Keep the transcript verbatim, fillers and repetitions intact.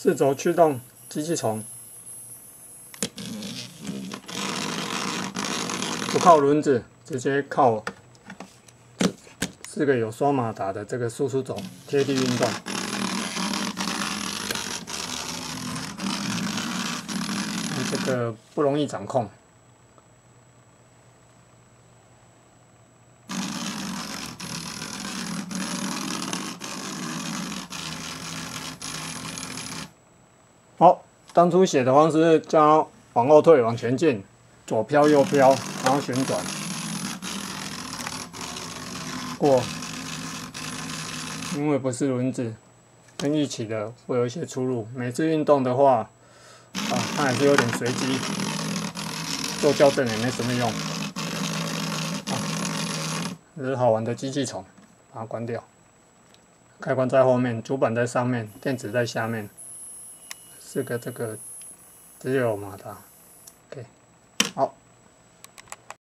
四轴驱动机器虫，不靠轮子，直接靠四个有双马达的这个输出轴贴地运动。这个不容易掌控。 好，当初写的方式是叫它往后退、往前进、左飘右飘，然后旋转。过，因为不是轮子，跟预期的会有一些出入。每次运动的话，啊，它还是有点随机，做校正也没什么用。啊，这是好玩的机器虫，把它关掉。开关在后面，主板在上面，电池在下面。 四个这个只有马达。